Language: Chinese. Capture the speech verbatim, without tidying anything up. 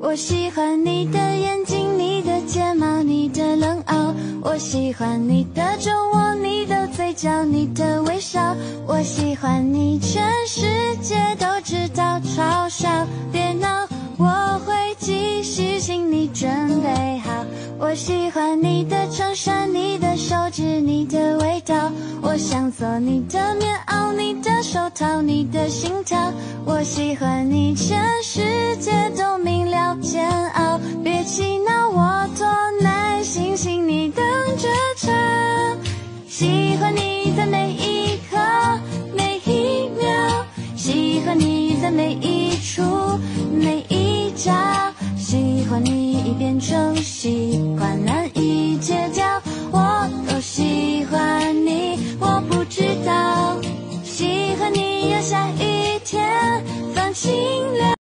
我喜欢你的眼睛，你的睫毛，你的冷傲。我喜欢你的酒窝，你的嘴角，你的微笑。我喜欢你，全世界都知道，嘲笑别闹，我会继续，请你准备好。我喜欢你的衬衫，你的手指，你的味道。我想做你的棉袄，你的手套，你的心跳。我喜欢你，全世界都明了煎熬。别气恼，我多耐心，请你等着瞧。喜欢你的每一刻每一秒，喜欢你的每一处每一角，喜欢你已变成习惯。